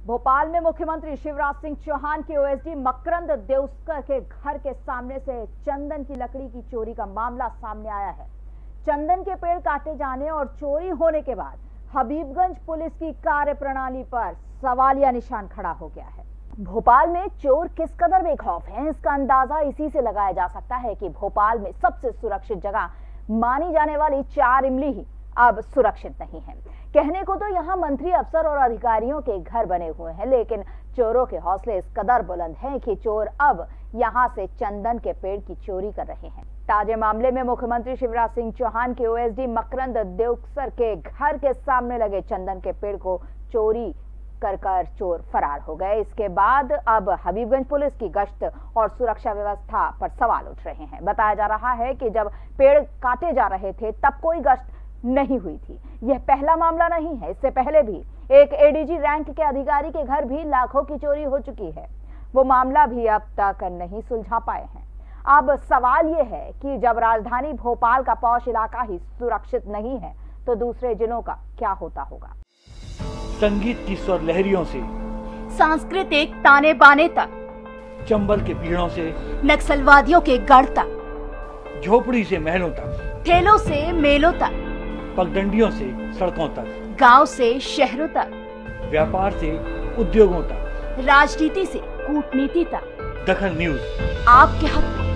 भोपाल में मुख्यमंत्री शिवराज सिंह चौहान के ओएसडी मकरंद देउस्कर के घर के सामने से चंदन की लकड़ी की चोरी का मामला सामने आया है। चंदन के पेड़ काटे जाने और चोरी होने के बाद हबीबगंज पुलिस की कार्यप्रणाली पर सवालिया निशान खड़ा हो गया है। भोपाल में चोर किस कदर बेखौफ हैं, इसका अंदाजा इसी से लगाया जा सकता है कि भोपाल में सबसे सुरक्षित जगह मानी जाने वाली 4 इमली ही अब सुरक्षित नहीं है। कहने को तो यहाँ मंत्री, अफसर और अधिकारियों के घर बने हुए हैं, लेकिन चोरों के हौसले इस कदर बुलंद हैं कि चोर अब यहाँ से चंदन के पेड़ की चोरी कर रहे हैं। ताजे मामले में मुख्यमंत्री शिवराज सिंह चौहान के ओएसडी मकरंद देउस्कर के घर के सामने लगे चंदन के पेड़ को चोरी कर चोर फरार हो गए। इसके बाद अब हबीबगंज पुलिस की गश्त और सुरक्षा व्यवस्था पर सवाल उठ रहे हैं। बताया जा रहा है कि जब पेड़ काटे जा रहे थे तब कोई गश्त नहीं हुई थी। यह पहला मामला नहीं है, इससे पहले भी एक एडीजी रैंक के अधिकारी के घर भी लाखों की चोरी हो चुकी है। वो मामला भी अब तक नहीं सुलझा पाए हैं। अब सवाल यह है कि जब राजधानी भोपाल का पौष इलाका ही सुरक्षित नहीं है तो दूसरे जिलों का क्या होता होगा। संगीत की स्वर लहरियों से सांस्कृतिक ताने बाने तक, चंबल के पीड़ों से नक्सलवादियों के गढ़ तक, झोपड़ी से महलों तक, ठेलों से मेलों तक, पगडंडियों से सड़कों तक, गांव से शहरों तक, व्यापार से उद्योगों तक, राजनीति से कूटनीति तक, दखल न्यूज आपके हक में।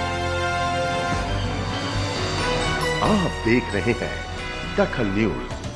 आप देख रहे हैं दखल न्यूज।